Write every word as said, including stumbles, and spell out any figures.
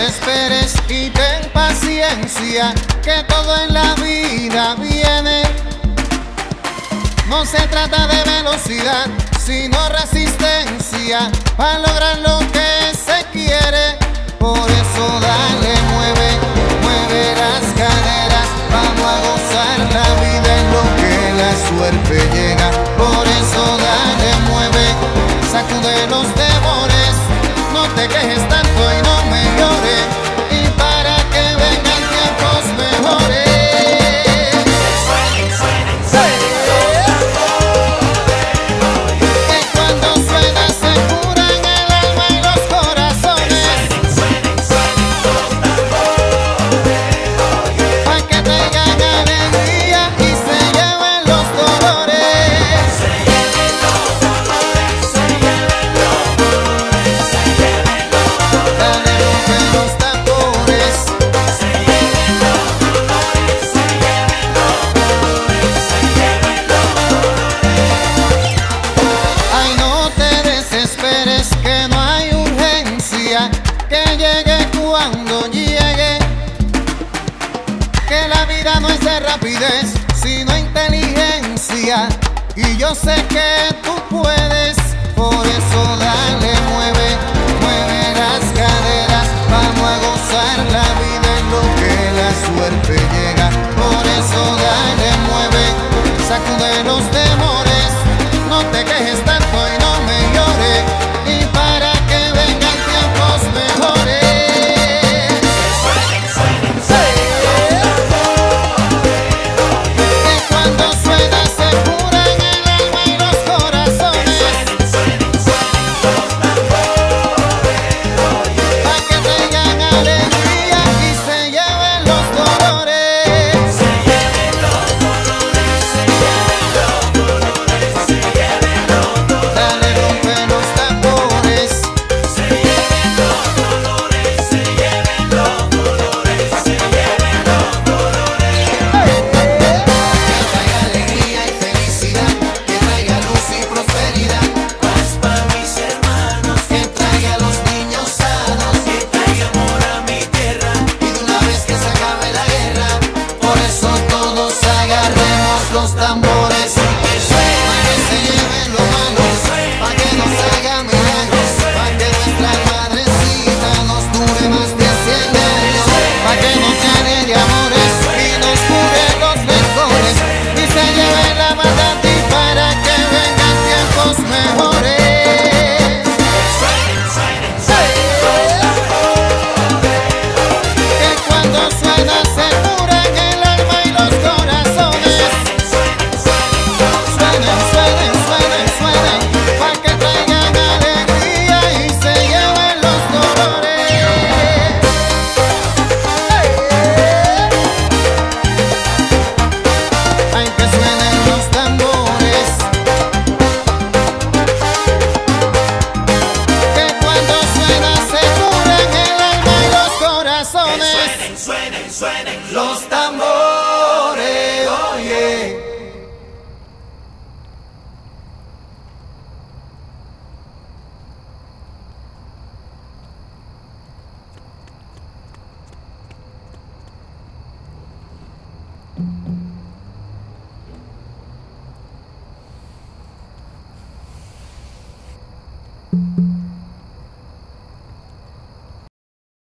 desesperes y ten paciencia, que todo en la vida viene. No se trata de velocidad, sino resistencia, para lograr lo que se quiere. Por eso dale, mueve, mueve las caderas, vamos a gozar la vida en lo que la suerte llega. Por eso dale, mueve, sacude los temores, no te quejes tanto y no me llores, y para que vengan tiempos mejores. Que llegue cuando llegue, que la vida no es de rapidez, sino inteligencia, y yo sé que tú puedes. Por eso dale, mueve,